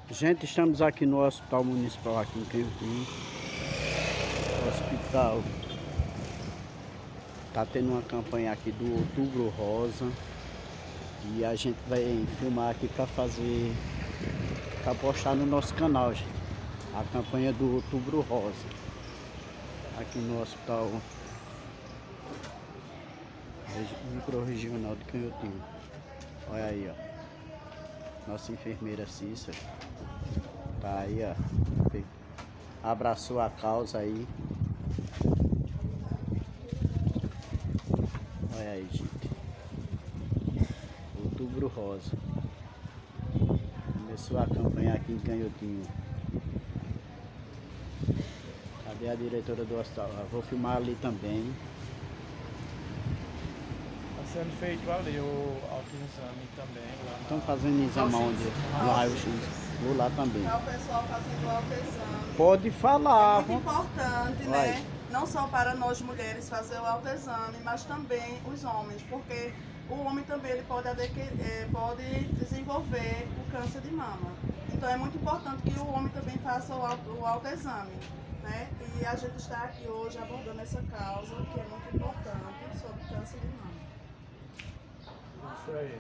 Gente, estamos aqui no Hospital Municipal aqui em Canhotinho. O hospital tá tendo uma campanha aqui do Outubro Rosa. E a gente vai filmar aqui para postar no nosso canal, gente. A campanha do Outubro Rosa. Aqui no Hospital Micro-Regional de Canhotinho. Olha aí, ó. Nossa enfermeira Cícera tá aí, ó. Abraçou a causa aí. Olha aí, gente. Outubro Rosa. Começou a campanha aqui em Canhotinho. Cadê a diretora do hospital? Eu vou filmar ali também. Sendo feito ali o autoexame também. Estão fazendo exame onde? Lá, eu vou lá também. É o pessoal fazendo o autoexame. Pode falar. É muito importante, né? Não só para nós mulheres fazer o autoexame, mas também os homens, porque o homem também ele pode desenvolver o câncer de mama. Então é muito importante que o homem também faça o autoexame, né? E a gente está aqui hoje abordando essa causa que é muito importante sobre câncer de mama. Isso aí.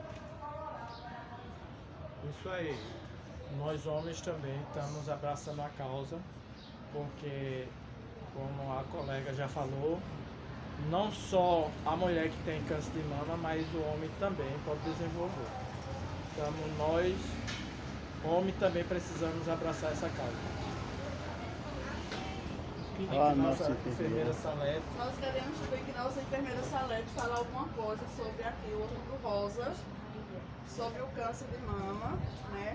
Isso aí. Nós homens também estamos abraçando a causa, porque, como a colega já falou, não só a mulher que tem câncer de mama, mas o homem também pode desenvolver. Então nós, homens, também precisamos abraçar essa causa. Nossa enfermeira Salete. Nós queremos também que nossa enfermeira Salete fale alguma coisa sobre aqui o Outubro Rosa, sobre o câncer de mama, né?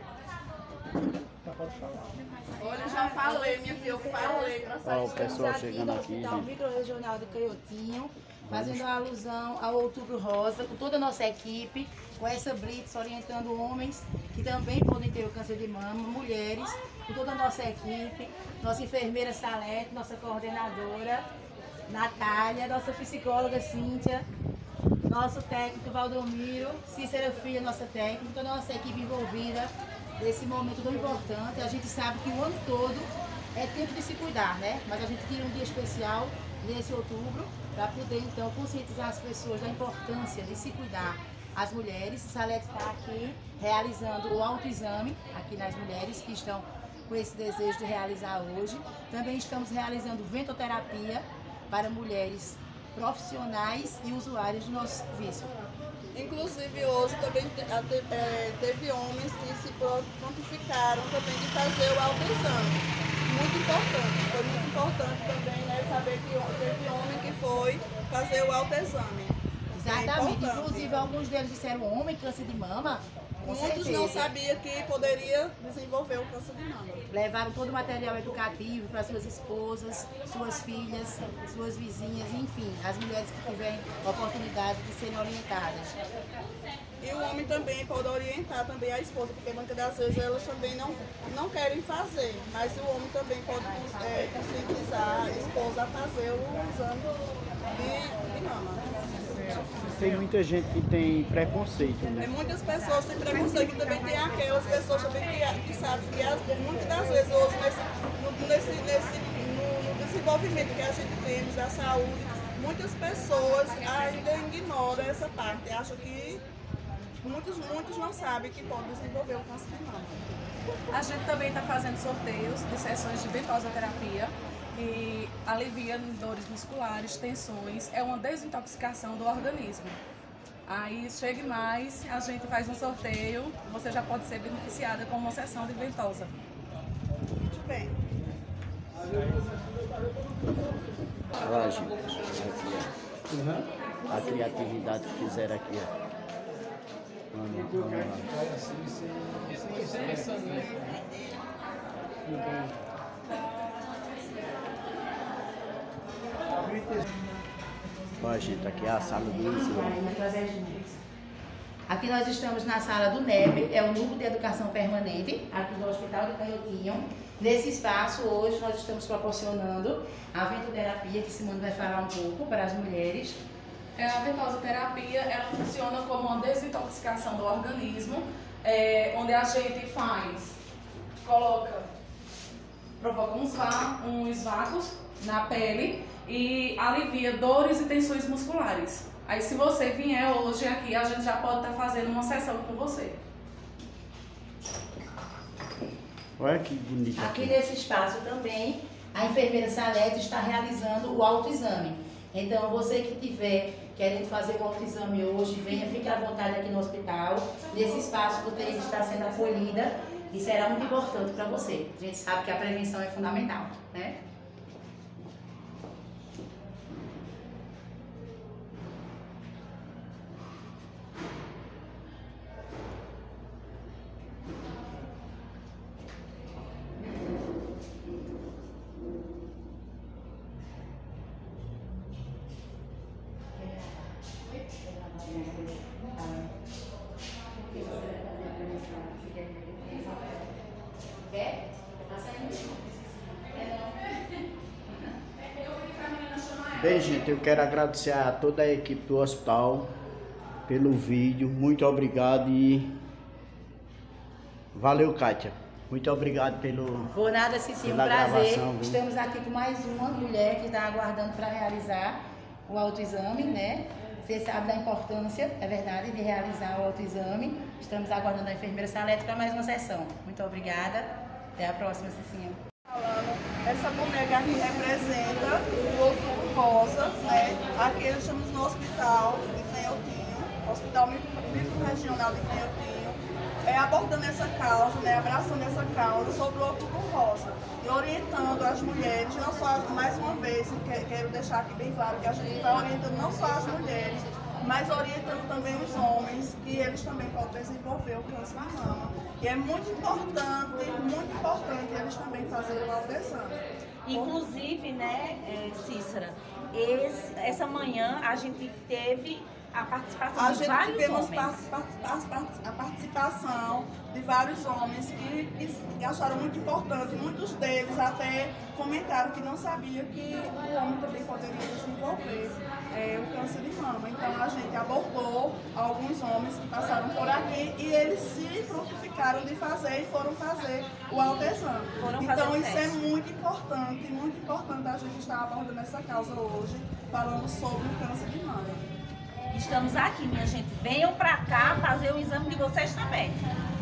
Pode falar. Olha, já falei, minha filha, eu falei pra sair. Ó, o pessoal chegando aqui, Hospital gente. Micro-Regional de Canhotinho, fazendo a alusão ao Outubro Rosa, com toda a nossa equipe, com essa blitz orientando homens que também podem ter o câncer de mama, mulheres, com toda a nossa equipe, nossa enfermeira Salete, nossa coordenadora Natália, nossa psicóloga Cíntia, nosso técnico Valdomiro, Cícera Filha, nossa técnica, toda a nossa equipe envolvida nesse momento tão importante. A gente sabe que o ano todo é tempo de se cuidar, né? Mas a gente tira um dia especial nesse outubro para poder então conscientizar as pessoas da importância de se cuidar. As mulheres, Salete está aqui realizando o autoexame aqui nas mulheres que estão com esse desejo de realizar hoje. Também estamos realizando ventoterapia para mulheres profissionais e usuários do nosso serviço. Inclusive hoje também teve homens que se prontificaram também de fazer o autoexame. Muito importante, foi muito importante também, né, saber que teve homem que foi fazer o autoexame. Exatamente, inclusive alguns deles disseram homem, câncer de mama. Muitos não sabiam que poderia desenvolver o câncer de mama. Levaram todo o material educativo para suas esposas, suas filhas, suas vizinhas, enfim, as mulheres que tiverem oportunidade de serem orientadas. E o homem também pode orientar também a esposa, porque muitas das vezes elas também não querem fazer, mas o homem também pode conscientizar a esposa a fazer o exame de mama. Tem muita gente que tem preconceito, né? Tem muitas pessoas que têm preconceito, também tem aquelas pessoas também que sabem que muitas das vezes hoje no desenvolvimento que a gente tem da saúde, muitas pessoas ainda ignoram essa parte, acham que muitos não sabem que podem desenvolver o câncer de mama. A gente também está fazendo sorteios de sessões de ventosoterapia, que alivia dores musculares, tensões, é uma desintoxicação do organismo. Aí chegue mais, a gente faz um sorteio, você já pode ser beneficiada com uma sessão de ventosa. Muito bem. Olha, gente. Aqui, ó. A criatividade que fizeram aqui, ó. Vamos lá. Ó, gente, aqui é a sala do exame. Aqui nós estamos na sala do NEP, é o Núcleo de Educação Permanente, aqui do Hospital de Canhotinho. Nesse espaço, hoje, nós estamos proporcionando a ventoterapia, que Simone vai falar um pouco para as mulheres. A ventosoterapia, ela funciona como uma desintoxicação do organismo. onde a gente provoca uns vácuos na pele e alivia dores e tensões musculares. Aí se você vier hoje aqui, a gente já pode estar fazendo uma sessão com você. Olha que bonito. Aqui nesse espaço também, a enfermeira Salete está realizando o autoexame. Então, você que estiver querendo fazer o autoexame hoje, venha, fique à vontade aqui no hospital. Nesse espaço, você está sendo acolhida e será muito importante para você. A gente sabe que a prevenção é fundamental, né? Bem, gente, eu quero agradecer a toda a equipe do hospital pelo vídeo. Muito obrigado e valeu, Kátia. Muito obrigado Por nada, Cici, um pela prazer. gravação, viu? Estamos aqui com mais uma mulher que está aguardando para realizar o autoexame, né? Você sabe da importância, é verdade, de realizar o autoexame. Estamos aguardando a enfermeira Salete para mais uma sessão. Muito obrigada. Até a próxima, Cicinha. Essa boneca aqui representa o Outubro Rosa, né? Aqui estamos no hospital de Canhotinho, Hospital Micro-Regional de Canhotinho, abordando essa causa, né? Abraçando essa causa sobre o Outubro Rosa e orientando as mulheres, não só mais uma vez, quero deixar aqui bem claro que a gente vai orientando não só as mulheres, mas orientando também os homens, que eles também podem desenvolver o câncer de mama. E é muito importante eles também fazerem o autoexame. Inclusive, né, Cícera, essa manhã a gente teve a participação de vários tivemos homens. a participação de vários homens que acharam muito importante. Muitos deles até comentaram que não sabiam que o homem também poderia desenvolver o câncer de mama. Então a gente abordou alguns homens que passaram por aqui e eles se prontificaram de fazer e foram fazer o autoexame. Então isso é muito importante a gente estar abordando essa causa hoje, falando sobre o câncer de mama. Estamos aqui, minha gente. Venham pra cá fazer o exame de vocês também.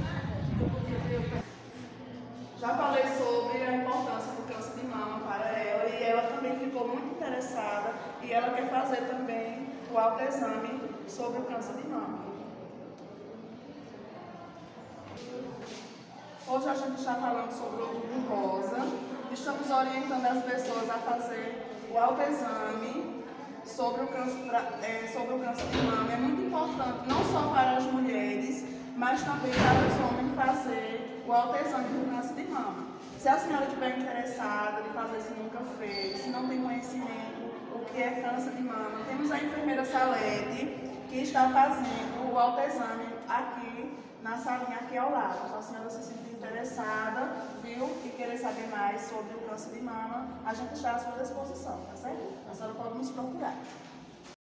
Já falei sobre a importância do câncer de mama para ela e ela também ficou muito interessada e ela quer fazer também o autoexame sobre o câncer de mama. Hoje a gente está falando sobre o Outubro Rosa. Estamos orientando as pessoas a fazer o autoexame sobre o câncer de mama. É muito importante, não só para as mulheres, mas também para os homens fazer o autoexame do câncer de mama. Se a senhora estiver interessada de fazer, se nunca fez, se não tem conhecimento o que é câncer de mama, temos a enfermeira Salete, que está fazendo o autoexame aqui na salinha aqui ao lado. Se a senhora se sentir interessada, viu, e querer saber mais sobre o câncer de mama, a gente está à sua disposição, tá certo? A senhora pode nos procurar.